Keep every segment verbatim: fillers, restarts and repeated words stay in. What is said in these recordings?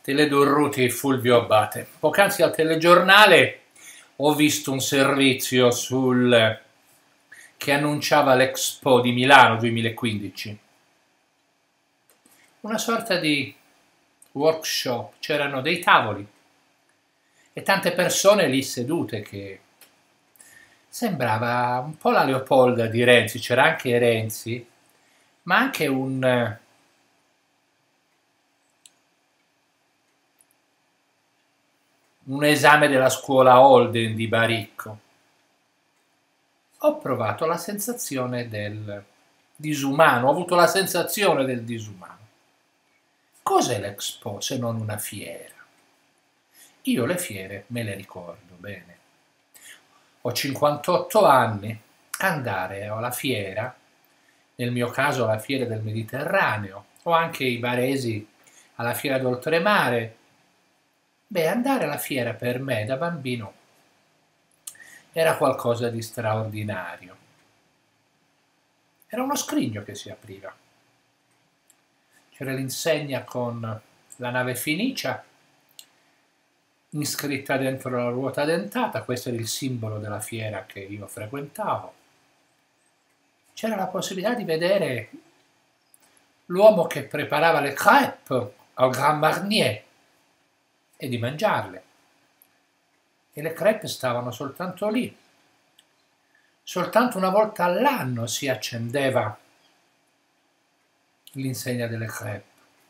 Teledurruti Fulvio Abbate. Poc'anzi al telegiornale ho visto un servizio sul che annunciava l'Expo di Milano duemilaquindici. Una sorta di workshop, c'erano dei tavoli e tante persone lì sedute che sembrava un po' la Leopolda di Renzi, c'era anche Renzi, ma anche un un esame della scuola Holden di Baricco. Ho provato la sensazione del disumano, ho avuto la sensazione del disumano. Cos'è l'Expo se non una fiera? Io le fiere me le ricordo bene. Ho cinquantotto anni, andare alla fiera, nel mio caso alla fiera del Mediterraneo, o anche i baresi alla fiera d'Oltremare. Beh, andare alla fiera per me da bambino era qualcosa di straordinario. Era uno scrigno che si apriva. C'era l'insegna con la nave Fenicia iscritta dentro la ruota dentata, questo era il simbolo della fiera che io frequentavo. C'era la possibilità di vedere l'uomo che preparava le crêpes al Grand Marnier e di mangiarle. E le crêpes stavano soltanto lì. Soltanto una volta all'anno si accendeva l'insegna delle crêpes.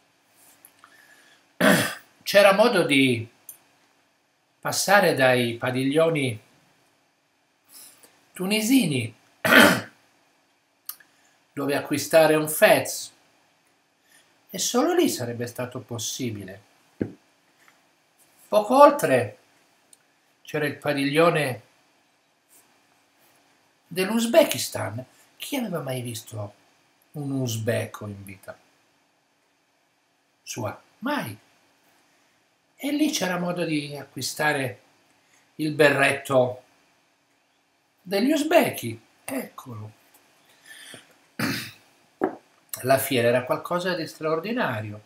C'era modo di passare dai padiglioni tunisini dove acquistare un fez e solo lì sarebbe stato possibile. Poco oltre c'era il padiglione dell'Uzbekistan. Chi aveva mai visto un uzbeko in vita sua? Mai. E lì c'era modo di acquistare il berretto degli uzbeki. Eccolo. La fiera era qualcosa di straordinario.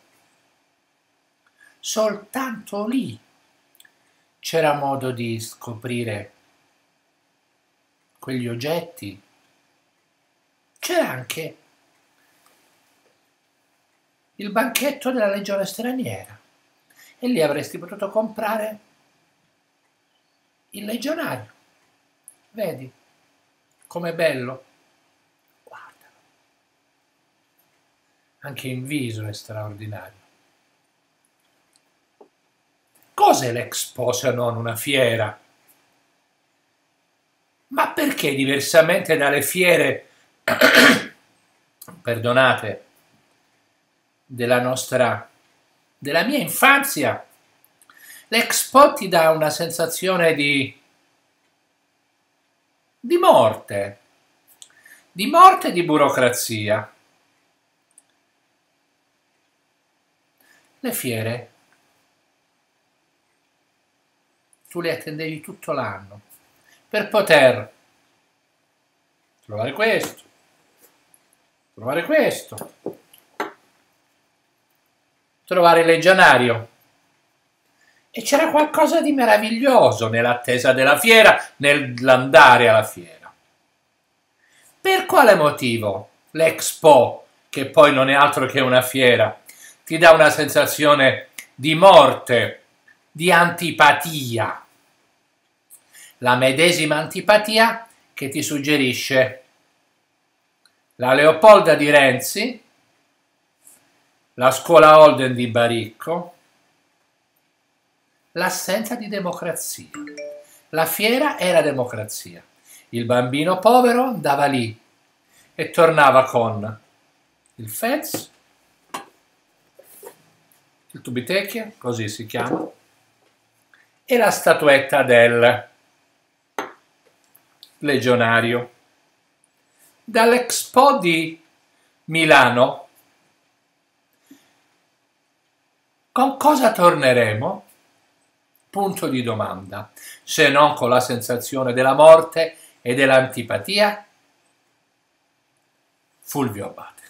Soltanto lì c'era modo di scoprire quegli oggetti. C'era anche il banchetto della Legione Straniera e lì avresti potuto comprare il legionario. Vedi com'è bello? Guarda. Anche in viso è straordinario. Cos'è l'Expo se non una fiera? Ma perché diversamente dalle fiere, perdonate, della nostra, della mia infanzia, l'Expo ti dà una sensazione di, di morte, di morte e di burocrazia. Le fiere tu le attendevi tutto l'anno per poter trovare questo, trovare questo, trovare il legionario. E c'era qualcosa di meraviglioso nell'attesa della fiera, nell'andare alla fiera. Per quale motivo l'Expo, che poi non è altro che una fiera, ti dà una sensazione di morte, di antipatia? La medesima antipatia che ti suggerisce la Leopolda di Renzi, la scuola Holden di Baricco, l'assenza di democrazia. La fiera era democrazia. Il bambino povero andava lì e tornava con il fez, il tubitecchia, così si chiama, e la statuetta del legionario. Dall'Expo di Milano con cosa torneremo? Punto di domanda. Se non con la sensazione della morte e dell'antipatia? Fulvio Abbate.